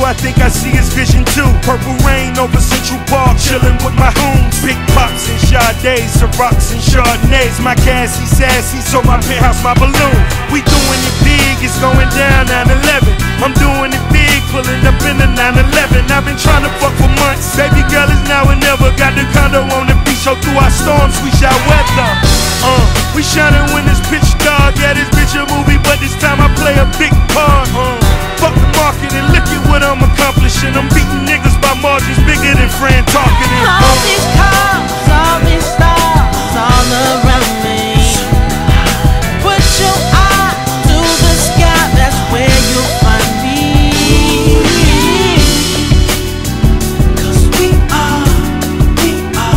I think I see his vision too. Purple rain over Central Park, chillin' with my hoons. Big pops and Sade, Cirocs and Chardonnays. My gassy, sassy, so my penthouse, my balloon. We doing it big, it's going down 9/11. I'm doing it big, pulling up in the 911. I've been trying to fuck for months. Baby girl is now or never. Got the condo on the beach, so through our storms we shall weather. We shining when it's pitch dark. Yeah, this bitch a movie, but this time I play a big part. Fuck the market and look at what I'm accomplishing. I'm beating niggas by margins bigger than Fran talking.